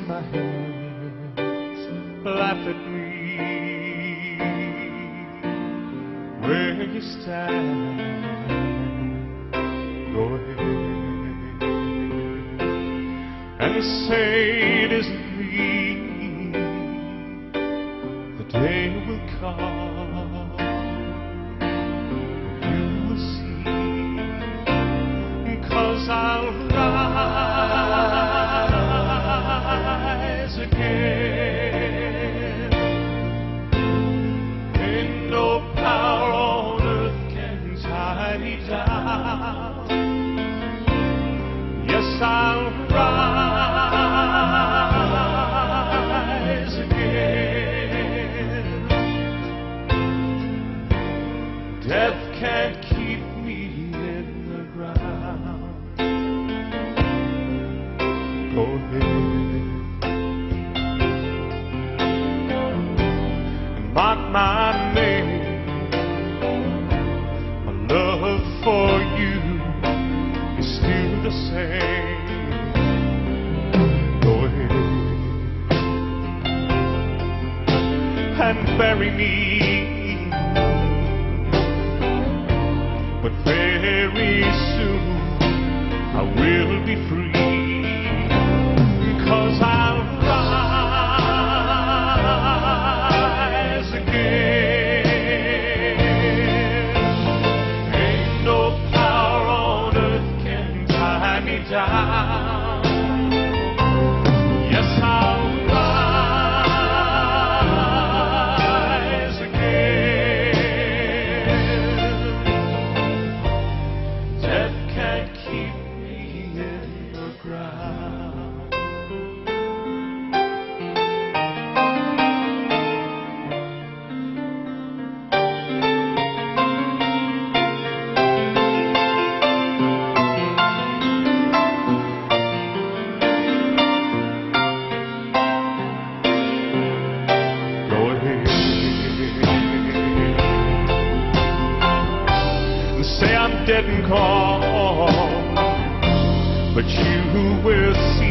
in my hands, laugh at me where you stand. Go ahead and say it isn't me. The day will come, you will see, 'cause I'll rise again. Ain't no power on earth can tie me down. Yes, I'll rise again. Death can't keep me in the ground. Go ahead and mark my name. My love for you is still the same. Go ahead and bury me, but very soon I will be free, 'cause I'll rise again. Ain't no power on earth can tie me down. Yes, I'll rise again. Death can't keep me in the ground. Go ahead and say I'm dead and gone, but you will see